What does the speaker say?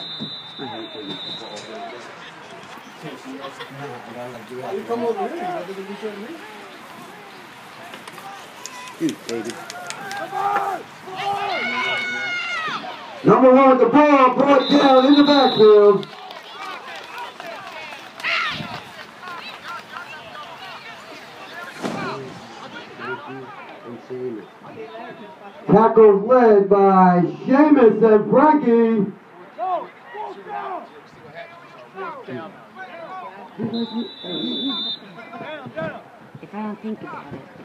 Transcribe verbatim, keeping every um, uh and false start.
You come over here, you got to do something here. Shoot, baby. Number one with the ball, brought down in the backfield. Tackles led by Seamus and Frankie. Go! Go down! If I don't think about it.